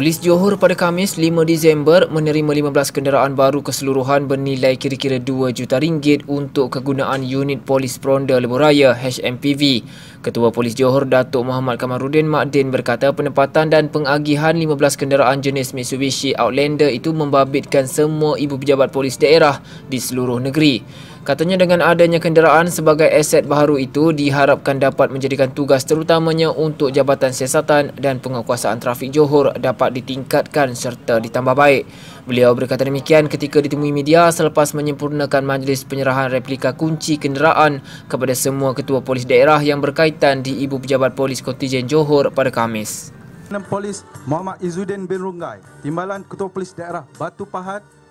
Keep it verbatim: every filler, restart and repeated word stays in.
Polis Johor pada Khamis lima Disember menerima lima belas kenderaan baru keseluruhan bernilai kira-kira dua juta ringgit untuk kegunaan unit Polis Peronda Lebuhraya H M P V. Ketua Polis Johor Datuk Muhammad Kamaruddin Makdin berkata penempatan dan pengagihan lima belas kenderaan jenis Mitsubishi Outlander itu membabitkan semua ibu pejabat polis daerah di seluruh negeri. Katanya dengan adanya kenderaan sebagai aset baharu itu diharapkan dapat menjadikan tugas terutamanya untuk Jabatan Siasatan dan Penguasaan Trafik Johor dapat ditingkatkan serta ditambah baik. Beliau berkata demikian ketika ditemui media selepas menyempurnakan majlis penyerahan replika kunci kenderaan kepada semua ketua polis daerah yang berkaitan di Ibu Pejabat Polis Kontijen Johor pada Khamis. Polis Muhammad Izzuddin bin Rungai, Timbalan Ketua Polis Daerah Batu Pahat,